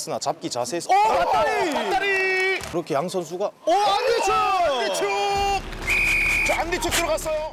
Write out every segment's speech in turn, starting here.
스탠스나 잡기 자세에서 밧다리! 그렇게 양 선수가 안디축! 자, 안디축 들어갔어요.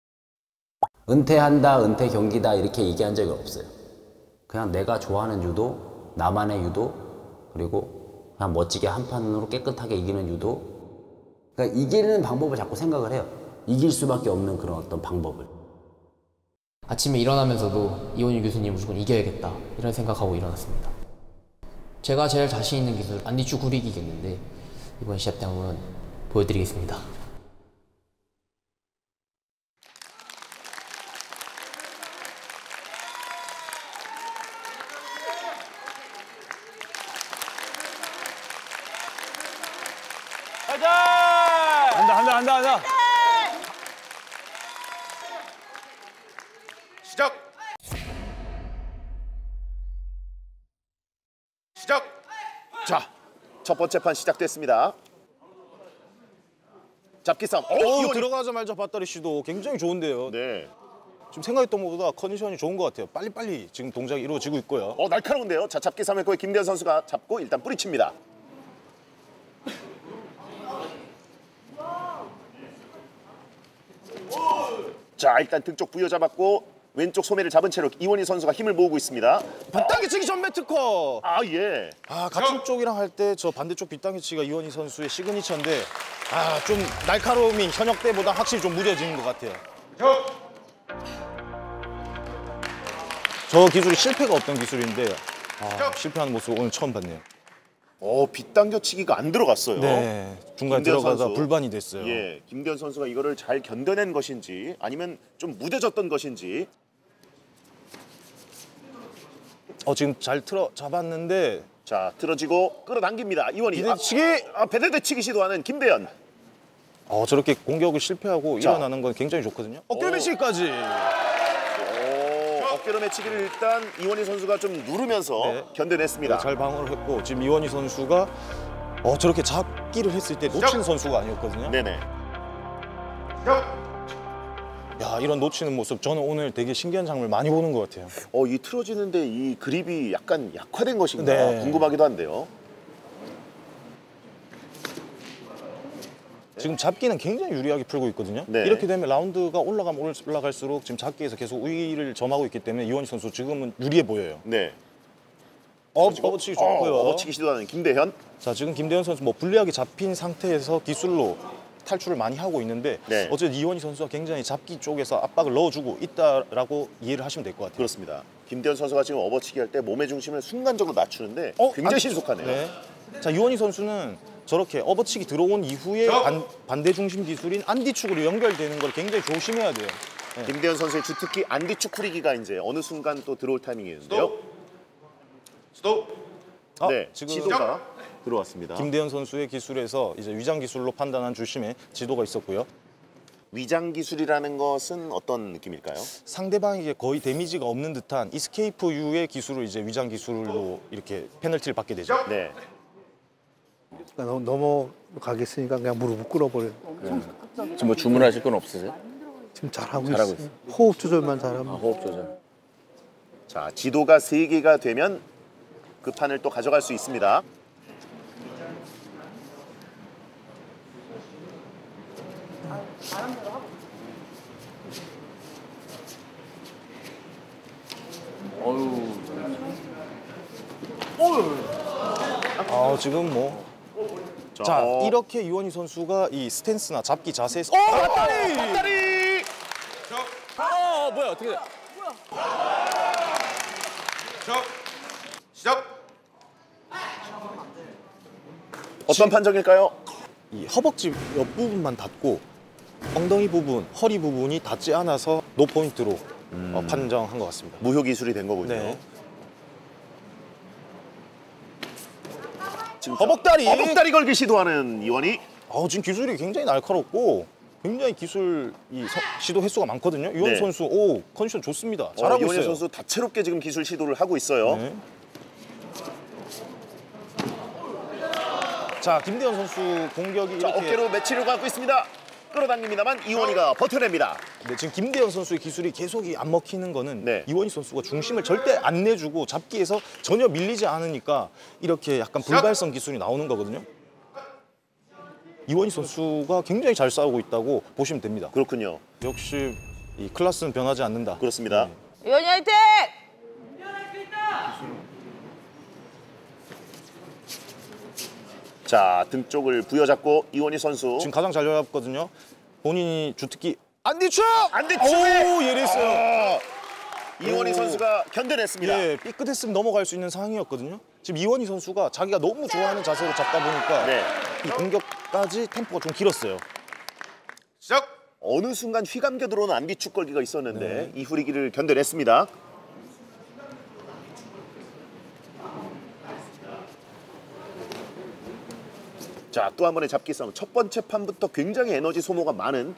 은퇴한다, 은퇴 경기다 이렇게 얘기한 적이 없어요. 그냥 내가 좋아하는 유도, 나만의 유도, 그리고 그냥 멋지게 한 판으로 깨끗하게 이기는 유도. 그러니까 이기는 방법을 자꾸 생각을 해요. 이길 수밖에 없는 그런 어떤 방법을. 아침에 일어나면서도 이원희 교수님 무조건 이겨야겠다 이런 생각하고 일어났습니다. 제가 제일 자신 있는 기술 안디축 구리기겠는데 이번 시합 때 한번 보여드리겠습니다. 한다. 시작. 자, 첫 번째 판 시작됐습니다. 잡기 싸움. 이원희. 들어가자마자 밧다리 시도 굉장히 좋은데요. 네. 지금 생각했던 것보다 컨디션이 좋은 것 같아요. 빨리빨리 지금 동작이 이루어지고 있고요. 날카로운데요. 자, 잡기 싸움에 거의 김대현 선수가 잡고 일단 뿌리칩니다. 자, 일단 등 쪽 부여잡았고 왼쪽 소매를 잡은 채로 이원희 선수가 힘을 모으고 있습니다. 빗당기치기 전매 특허! 예. 같은 쪽이랑 할 때 저 반대쪽 빗당기치기가 이원희 선수의 시그니처인데 좀 날카로움이 현역 때보다 확실히 좀 무뎌지는 것 같아요. 저 기술이 실패가 없던 기술인데 실패하는 모습을 오늘 처음 봤네요. 빗당겨치기가 안 들어갔어요. 네, 중간에 김대현 들어가다 선수. 불반이 됐어요. 예, 김대현 선수가 이거를 잘 견뎌낸 것인지 아니면 좀 무뎌졌던 것인지. 지금 잘 틀어 잡았는데 자, 틀어지고 끌어당깁니다. 이원희. 비대치기! 배대치기 시도하는 김대현. 저렇게 공격을 실패하고 자. 일어나는 건 굉장히 좋거든요. 어깨매치기까지! 어깨로 매치기를 일단 이원희 선수가 좀 누르면서 견뎌냈습니다. 잘 방어를 했고 지금 이원희 선수가 저렇게 잡기를 했을 때 놓치는 선수가 아니었거든요. 네네. 야, 이런 놓치는 모습 저는 오늘 되게 신기한 장면을 많이 보는 것 같아요. 이 틀어지는데 이 그립이 약간 약화된 것인가 네. 궁금하기도 한데요. 지금 잡기는 굉장히 유리하게 풀고 있거든요. 네. 이렇게 되면 라운드가 올라가면 올라갈수록 지금 잡기에서 계속 우위를 점하고 있기 때문에 이원희 선수 지금은 유리해 보여요. 네. 업어치기 좋고요. 업어치기 시도하는 김대현. 자, 지금 김대현 선수 불리하게 잡힌 상태에서 기술로 탈출을 많이 하고 있는데 네. 어쨌든 이원희 선수가 굉장히 잡기 쪽에서 압박을 넣어주고 있다라고 이해를 하시면 될 것 같아요. 그렇습니다. 김대현 선수가 지금 업어치기 할 때 몸의 중심을 순간적으로 맞추는데 굉장히 신속하네요. 네. 자, 이원희 선수는 저렇게 업어치기 들어온 이후에 반대 중심 기술인 안디축으로 연결되는 걸 굉장히 조심해야 돼요. 네. 김대현 선수의 주특기 안디축 후리기가 이제 어느 순간 또 들어올 타이밍이었는데요. 네, 지금 지도가 들어왔습니다. 김대현 선수의 기술에서 이제 위장 기술로 판단한 주심에 지도가 있었고요. 위장 기술이라는 것은 어떤 느낌일까요? 상대방에게 거의 데미지가 없는 듯한 이스케이프 유의 기술을 이제 위장 기술로 이렇게 페널티를 받게 되죠. 네. 넘어가겠으니까 그냥 무릎을 꿇어버려요. 지금 뭐 주문하실 건 없으세요? 지금 잘하고 잘하고 있어요. 호흡 조절만 잘하면. 호흡 조절. 자, 지도가 3개가 되면 그 판을 또 가져갈 수 있습니다. 지금 뭐 이렇게 이원희 선수가 이 스탠스나 잡기 자세에서 밧다리! 뭐야 어떻게 돼? 시작! 어떤 판정일까요? 이 허벅지 옆부분만 닿고 엉덩이 부분, 허리 부분이 닿지 않아서 노포인트로 판정한 것 같습니다. 무효 기술이 된 거군요. 네. 지금 허벅다리 걸기 시도하는 이원희. 지금 기술이 굉장히 날카롭고 굉장히 기술 시도 횟수가 많거든요. 이원희 네. 선수 컨디션 좋습니다. 잘하고 이원희 있어요. 선수 다채롭게 지금 기술 시도를 하고 있어요. 네. 자, 김대현 선수 공격이 이렇게 어깨로 매치를 갖고 있습니다. 끌어당깁니다만 이원희가 버텨냅니다. 네, 지금 김대현 선수의 기술이 계속 안 먹히는 거는 네. 이원희 선수가 중심을 절대 안 내주고 잡기에서 전혀 밀리지 않으니까 이렇게 약간 불발성 기술이 나오는 거거든요. 이원희 선수가 굉장히 잘 싸우고 있다고 보시면 됩니다. 그렇군요. 역시 이 클래스는 변하지 않는다. 그렇습니다. 이원희 화이팅! 자, 등 쪽을 부여잡고 이원희 선수. 지금 가장 잘 잡았거든요. 본인이 주특기 안디축! 안디축에! 오, 예리했어요. 이원희 오. 선수가 견뎌냈습니다. 예, 삐끗했으면 넘어갈 수 있는 상황이었거든요. 지금 이원희 선수가 자기가 너무 좋아하는 자세로 잡다 보니까 네. 이 공격까지 템포가 좀 길었어요. 어느 순간 휘감겨 들어오는 안비축 걸기가 있었는데 네. 이 후리기를 견뎌냈습니다. 자, 또 한 번의 잡기 싸움. 첫 번째 판부터 굉장히 에너지 소모가 많은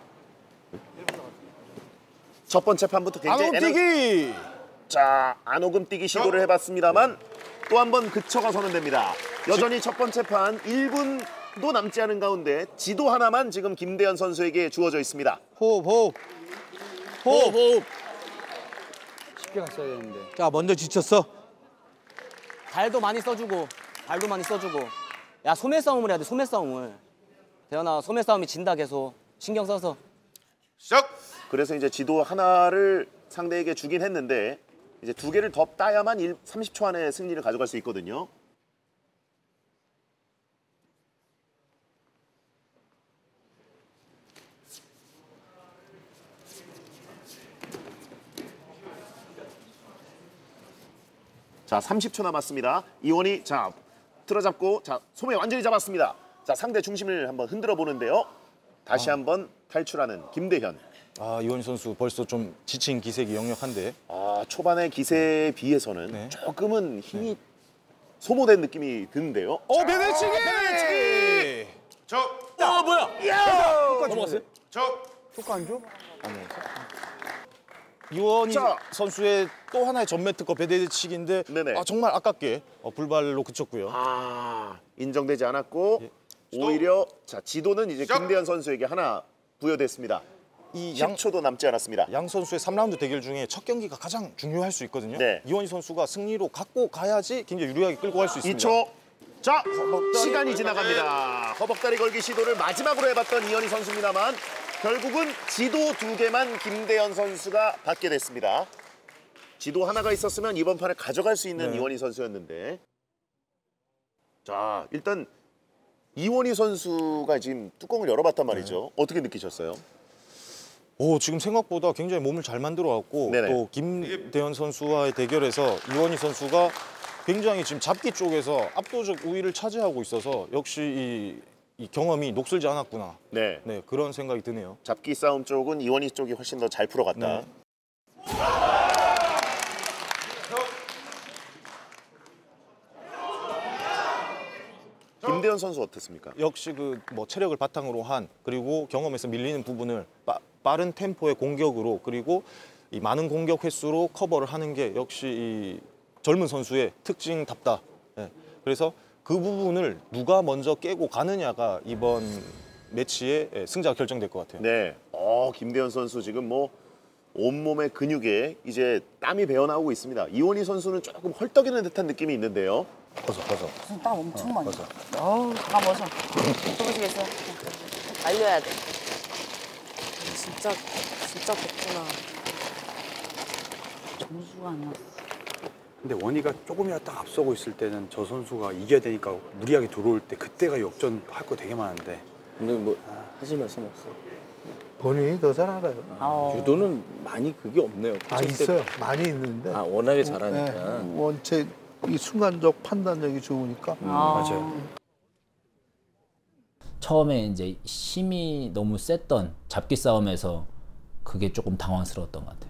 첫 번째 판부터 굉장히 안홈뛰기! 자, 안오금 뛰기 시도를 해봤습니다만 또 한 번 그쳐가서는 됩니다. 여전히 첫 번째 판 1분도 남지 않은 가운데 지도 하나만 지금 김대현 선수에게 주어져 있습니다. 호흡, 호흡. 호흡. 쉽게 갔어야 되는데. 자, 먼저 지쳤어. 발도 많이 써주고 발도 많이 써주고. 야, 소매 싸움을 해야 돼. 소매 싸움을. 대현아, 소매 싸움이 진다 계속. 신경 써서. 그래서 이제 지도 하나를 상대에게 주긴 했는데 이제 두 개를 더 따야만 30초 안에 승리를 가져갈 수 있거든요. 자, 30초 남았습니다. 이원희, 자, 틀어잡고, 자, 소매 완전히 잡았습니다. 자, 상대 중심을 한번 흔들어 보는데요. 다시 한번 탈출하는 김대현. 아, 이원희 선수 벌써 좀 지친 기색이 역력한데. 아, 초반의 기세에 비해서는 네. 조금은 힘이 소모된 느낌이 드는데요. 배대치기! 배대치기! 넘어갔어요? 이원희 자. 선수의 또 하나의 전매 특허 배대치기인데 네네. 아, 정말 아깝게 불발로 그쳤고요. 아, 인정되지 않았고 오히려 자, 지도는 이제 김대현 선수에게 하나 부여됐습니다. 이 10초도 남지 않았습니다. 양 선수의 3라운드 대결 중에 첫 경기가 가장 중요할 수 있거든요. 네. 이원희 선수가 승리로 갖고 가야지 굉장히 유리하게 끌고 갈 수 있습니다. 2초. 자, 시간이 지나갑니다. 허벅다리 걸기 시도를 마지막으로 해봤던 이원희 선수입니다만 결국은 지도 두 개만 김대현 선수가 받게 됐습니다. 지도 하나가 있었으면 이번 판을 가져갈 수 있는 네. 이원희 선수였는데 자, 일단 이원희 선수가 지금 뚜껑을 열어봤단 말이죠. 어떻게 느끼셨어요? 오, 지금 생각보다 굉장히 몸을 잘 만들어 왔고 네네. 또 김대현 선수와의 대결에서 이원희 선수가 굉장히 지금 잡기 쪽에서 압도적 우위를 차지하고 있어서 역시 이 경험이 녹슬지 않았구나. 네. 네, 그런 생각이 드네요. 잡기 싸움 쪽은 이원희 쪽이 훨씬 더 잘 풀어갔다. 네. 김대현 선수 어땠습니까? 역시 그 뭐 체력을 바탕으로 한 그리고 경험에서 밀리는 부분을 빠른 템포의 공격으로 그리고 이 많은 공격 횟수로 커버를 하는 게 역시 이 젊은 선수의 특징답다. 예. 그래서 그 부분을 누가 먼저 깨고 가느냐가 이번 매치의 승자가 결정될 것 같아요. 네. 김대현 선수 지금 뭐 온몸의 근육에 이제 땀이 배어나오고 있습니다. 이원희 선수는 조금 헐떡이는 듯한 느낌이 있는데요. 벗어. 무슨 땀 엄청 많이. 어우, 다 벗어. 보시겠어? 말려야 돼. 진짜 덥구나. 점수가 안 났어. 근데 원희가 조금이라도 딱 앞서고 있을 때는 저 선수가 이겨야 되니까 무리하게 들어올 때 그때가 역전할 거 되게 많은데 근데 뭐 하실 말씀 없어요? 본인이 더 잘 알아요. 유도는 많이 그게 없네요. 있어요. 많이 있는데. 워낙에 잘하니까. 네, 원체 이 순간적 판단력이 좋으니까. 맞아요. 처음에 이제 힘이 너무 셌던 잡기 싸움에서 그게 조금 당황스러웠던 것 같아요.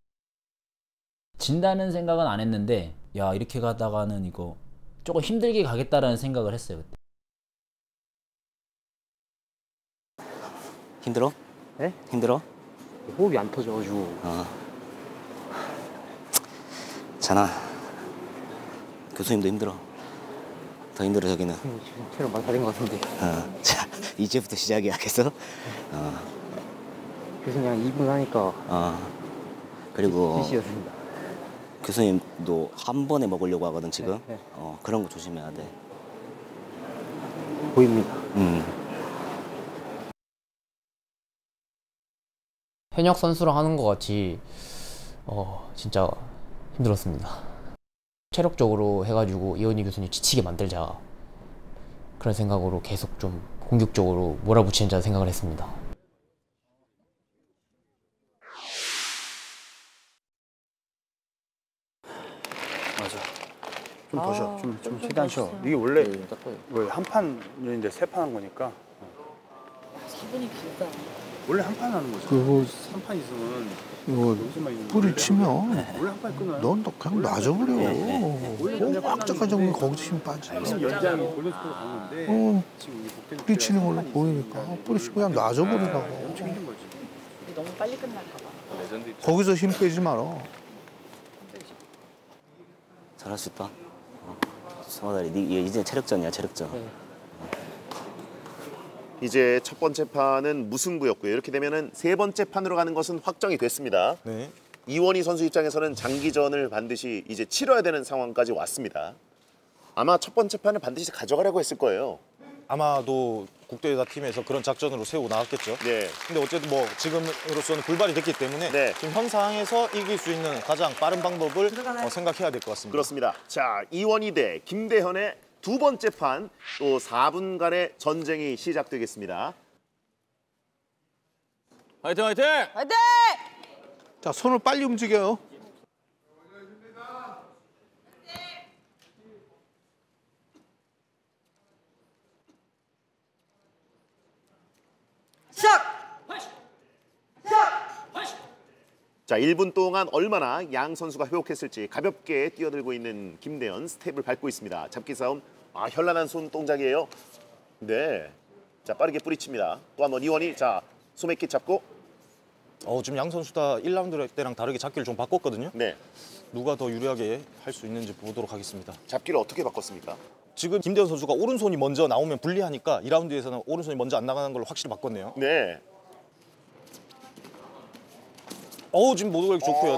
진다는 생각은 안 했는데 야, 이렇게 가다가는 이거 조금 힘들게 가겠다라는 생각을 했어요, 그때. 힘들어? 네? 힘들어? 호흡이 안 터져가지고 자나. 교수님도 힘들어. 더 힘들어 저기는. 지금 체력 많이 다된 것 같은데. 자, 이제부터 시작이야 그래서. 교수님 한 2분 하니까 그리고 시였습니다. 교수님도 한 번에 먹으려고 하거든 지금. 네. 그런 거 조심해야 돼. 보입니다. 현역 선수랑 하는 것 같이 진짜 힘들었습니다. 체력적으로 해가지고 이원희 교수님 지치게 만들자 그런 생각으로 계속 좀 공격적으로 몰아붙이자 생각을 했습니다. 맞아. 좀 더 쉬어. 좀 최대한 쉬어. 이게 원래 한 판인데 3판 한 거니까. 4분이 길다. 원래 한 판 하는 거지. 그거 3판 있으면 이거 여기서만 있는 뿌리 치면 원래 한 판이 끊어요. 넌 그냥 놔줘버려. 꽉짝가정 거기서 힘 빠져. 연장이 골든스코어 가는데 지금 뿌리 치는 걸로 보이니까 뿌리 치고 그냥 놔줘버리라고. 엄청 힘든 거지. 너무 빨리 끝날까 봐. 거기서 힘 빼지 마라. 잘할 수 있다. 성화다리, 이제 체력전이야 체력전. 이제 첫 번째 판은 무승부였고요. 이렇게 되면은 세 번째 판으로 가는 것은 확정이 됐습니다. 네. 이원희 선수 입장에서는 장기전을 반드시 이제 치러야 되는 상황까지 왔습니다. 아마 첫 번째 판을 반드시 가져가려고 했을 거예요. 아마도 국대회사 팀에서 그런 작전으로 세우고 나왔겠죠. 네. 근데 어쨌든 뭐 지금으로서는 불발이 됐기 때문에 네. 지금 현 상황에서 이길 수 있는 가장 빠른 방법을 생각해야 될 것 같습니다. 그렇습니다. 자, 이원희 대 김대현의 두 번째 판, 또 4분간의 전쟁이 시작되겠습니다. 화이팅 화이팅! 화이팅! 자, 손을 빨리 움직여요. 자, 1분 동안 얼마나 양 선수가 회복했을지 가볍게 뛰어들고 있는 김대현 스텝을 밟고 있습니다. 잡기 싸움, 현란한 손 동작이에요. 네, 자 빠르게 뿌리칩니다. 또 한번 이원희, 자 소매킷 잡고. 지금 양 선수 다 1라운드 때랑 다르게 잡기를 좀 바꿨거든요. 네, 누가 더 유리하게 할 수 있는지 보도록 하겠습니다. 잡기를 어떻게 바꿨습니까? 지금 김대현 선수가 오른손이 먼저 나오면 불리하니까 2라운드에서는 오른손이 먼저 안 나가는 걸로 확실히 바꿨네요. 네, 지금 모두 걸기 좋고요.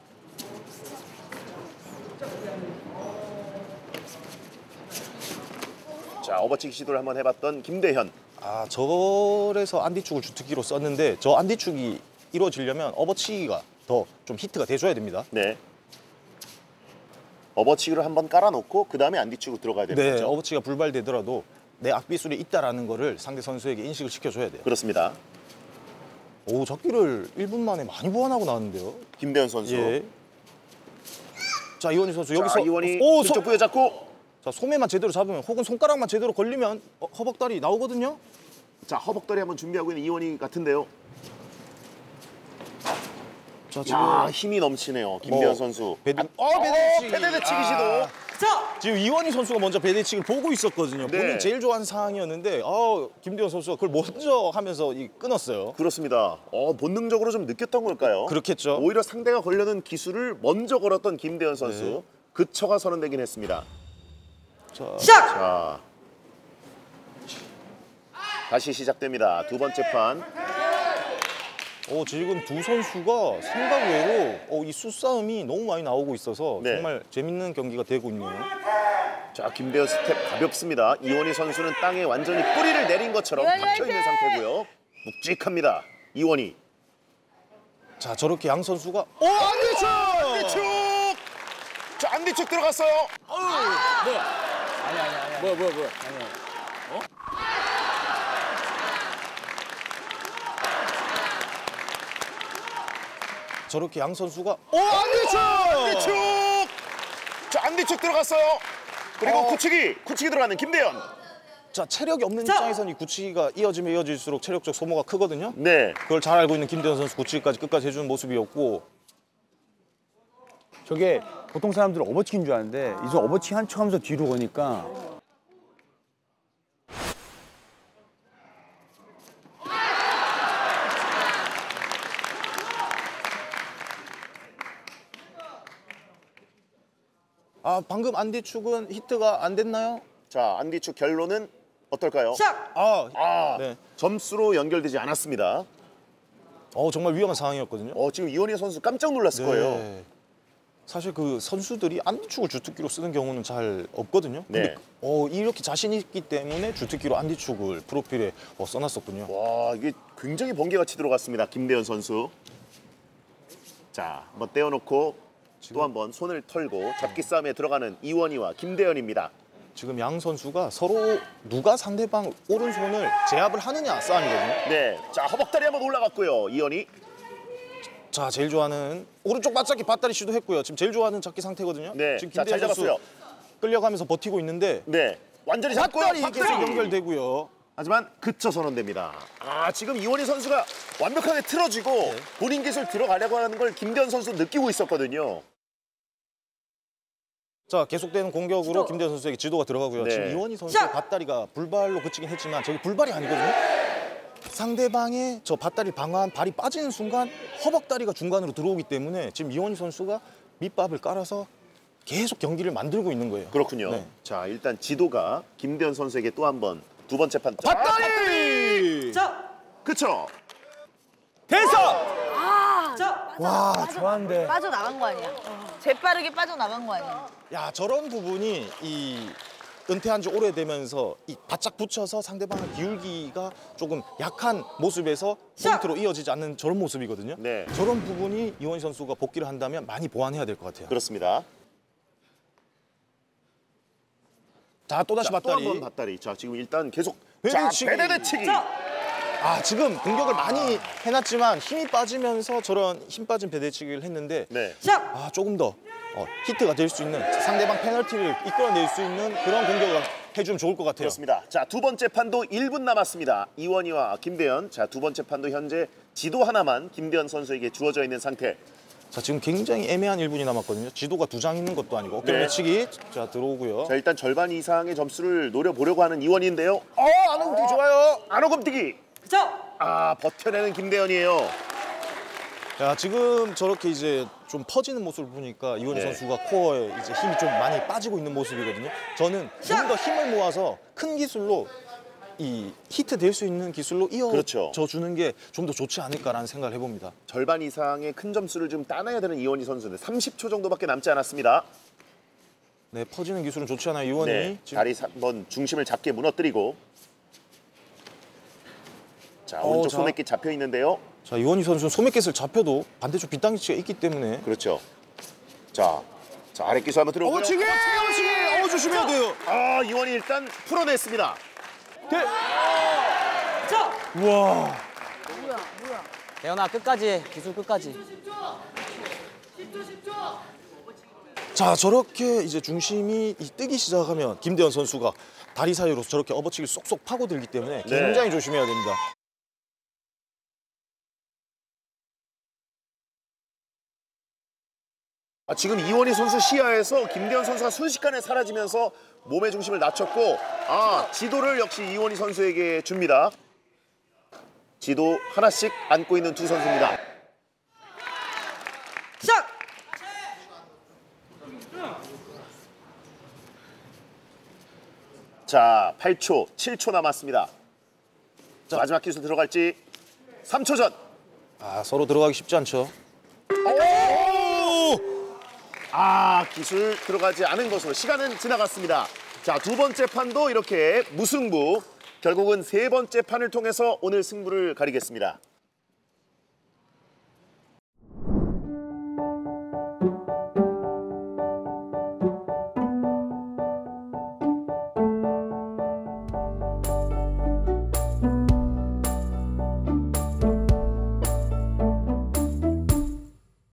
자, 업어치기 시도를 한번 해봤던 김대현. 저래서 안뒤축을 주특기로 썼는데 저 안뒤축이 이루어지려면 업어치기가 더 좀 히트가 돼줘야 됩니다. 네, 업어치기를 한번 깔아놓고 그 다음에 안뒤축으로 들어가야 되는 네, 거죠. 업어치기가 불발되더라도 내 악비술이 있다라는 거를 상대 선수에게 인식을 시켜줘야 돼요. 그렇습니다. 잡기를 1분 만에 많이 보완하고 나왔는데요. 김대현 선수. 예. 자, 이원희 선수 자, 여기서 이원희 오, 왼쪽 부여잡고. 자, 소매만 제대로 잡으면 혹은 손가락만 제대로 걸리면 허벅다리 나오거든요. 자, 허벅다리 한번 준비하고 있는 이원희 같은데요. 자, 지금 야, 힘이 넘치네요, 김대현 선수. 배대치기. 패대대치기 시도. 지금 이원희 선수가 먼저 배대치기를 보고 있었거든요. 네. 본인 제일 좋아하는 상황이었는데 김대현 선수가 그걸 먼저 하면서 끊었어요. 그렇습니다. 본능적으로 좀 느꼈던 걸까요? 그렇겠죠. 오히려 상대가 걸려는 기술을 먼저 걸었던 김대현 선수. 네. 그처가 선언되긴 했습니다. 자, 자, 다시 시작됩니다. 두 번째 판. 지금 두 선수가 생각 외로 이 수싸움이 너무 많이 나오고 있어서 네. 정말 재밌는 경기가 되고 있네요. 자, 김대현 스텝 가볍습니다. 이원희 선수는 땅에 완전히 뿌리를 내린 것처럼 박혀 있는 상태고요. 묵직합니다. 이원희. 자, 저렇게 양 선수가 안뒤축! 안뒤축! 자, 안뒤축 들어갔어요. 뭐야. 저렇게 양 선수가 안뒤축! 안뒤축! 자, 안뒤축 들어갔어요. 그리고 굳히기 들어가는 김대현. 자, 체력이 없는 입장에서는 이 굳히기가 이어지면 이어질수록 체력적 소모가 크거든요. 네. 그걸 잘 알고 있는 김대현 선수 굳히기까지 끝까지 해주는 모습이었고. 저게 보통 사람들은 업어치기인 줄 아는데 이제 업어치기 한 척 하면서 뒤로 가니까 방금 안뒤축은 히트가 안 됐나요? 자, 안디축 결론은 어떨까요? 네. 점수로 연결되지 않았습니다. 정말 위험한 상황이었거든요. 지금 이원희 선수 깜짝 놀랐을 거예요. 사실 그 선수들이 안디축을 주특기로 쓰는 경우는 잘 없거든요. 네. 근데 이렇게 자신 있기 때문에 주특기로 안디축을 프로필에 써놨었군요. 와, 이게 굉장히 번개같이 들어갔습니다. 김대현 선수. 자, 한번 떼어놓고 또 한번 손을 털고 잡기 싸움에 들어가는 이원희와 김대현입니다. 지금 양 선수가 서로 누가 상대방 오른손을 제압을 하느냐 싸움이거든요. 네, 자, 허벅다리 한번 올라갔고요. 이원희. 자, 제일 좋아하는 오른쪽 맞잡기 밧다리 시도했고요. 지금 제일 좋아하는 잡기 상태거든요. 네, 지금 자, 잘 김대현 선수 잡았어요. 끌려가면서 버티고 있는데 네, 완전히 잡고 밧다리 계속 연결되고요. 하지만 그쳐 선언됩니다. 지금 이원희 선수가 완벽하게 틀어지고 본인 기술 들어가려고 하는 걸 김대현 선수 느끼고 있었거든요. 자, 계속되는 공격으로 김대현 선수에게 지도가 들어가고요. 네. 지금 이원희 선수의 밧다리가 불발로 그치긴 했지만 저기 불발이 아니거든요. 상대방의 저 밧다리 방어한 발이 빠지는 순간 허벅다리가 중간으로 들어오기 때문에 지금 이원희 선수가 밑밥을 깔아서 계속 경기를 만들고 있는 거예요. 그렇군요. 네. 자, 일단 지도가 김대현 선수에게 또 한 번 두 번째 판. 밧다리! 그쵸? 대사! 와, 좋아한데. 빠져나간 거 아니야? 재빠르게 빠져나간 거 아니야? 야, 저런 부분이 이 은퇴한 지 오래되면서 이 바짝 붙여서 상대방을 기울기가 조금 약한 모습에서 포인트로 이어지지 않는 저런 모습이거든요. 네. 저런 부분이 이원희 선수가 복귀를 한다면 많이 보완해야 될 것 같아요. 그렇습니다. 자, 또다시 또 한 밧다리. 번 밧다리. 자, 지금 일단 계속 배대치기. 배대치기. 지금 공격을 많이 해놨지만 힘이 빠지면서 저런 힘 빠진 배대치기를 했는데 네. 조금 더 히트가 될 수 있는 상대방 페널티를 이끌어낼 수 있는 그런 공격을 해주면 좋을 것 같아요. 그렇습니다. 자, 두 번째 판도 1분 남았습니다. 이원희와 김대현. 자, 두 번째 판도 현재 지도 하나만 김대현 선수에게 주어져 있는 상태. 자, 지금 굉장히 애매한 1분이 남았거든요. 지도가 2장 있는 것도 아니고 어깨 네. 매치기 자 들어오고요. 자, 일단 절반 이상의 점수를 노려보려고 하는 이원희인데요. 안홈뛰기 좋아요. 안호검뛰기. 버텨내는 김대현이에요. 자, 지금 저렇게 이제 좀 퍼지는 모습을 보니까 이원희 네. 선수가 코어에 이제 힘이 좀 많이 빠지고 있는 모습이거든요. 저는 좀 더 힘을 모아서 큰 기술로 이 히트 될 수 있는 기술로 이어져 그렇죠. 주는 게 좀 더 좋지 않을까라는 생각을 해봅니다. 절반 이상의 큰 점수를 좀 따내야 되는 이원희 선수인데 30초 정도밖에 남지 않았습니다. 네, 퍼지는 기술은 좋지 않아요. 이원희. 네, 지금 다리 한번 중심을 잡게 무너뜨리고. 자, 오른쪽 자. 소매끼 잡혀 있는데요. 자, 이원희 선수는 소매깃을 잡혀도 반대쪽 빗당기치가 있기 때문에 그렇죠. 자, 아래 기술 한번 들어오고요. 어치기! 조심해야 돼요. 이원희 일단 풀어냈습니다. 우와. 대현아 끝까지 기술 끝까지. 자, 저렇게 이제 중심이 뜨기 시작하면 김대현 선수가 다리 사이로 저렇게 업어치기를 쏙쏙 파고들기 때문에 굉장히 조심해야 됩니다. 지금 이원희 선수 시야에서 김대현 선수가 순식간에 사라지면서 몸의 중심을 낮췄고 지도를 역시 이원희 선수에게 줍니다. 지도 하나씩 안고 있는 두 선수입니다. 자, 8초, 7초 남았습니다. 자, 마지막 기술 들어갈지 3초 전. 서로 들어가기 쉽지 않죠. 기술 들어가지 않은 것으로 시간은 지나갔습니다. 자, 두 번째 판도 이렇게 무승부. 결국은 세 번째 판을 통해서 오늘 승부를 가리겠습니다.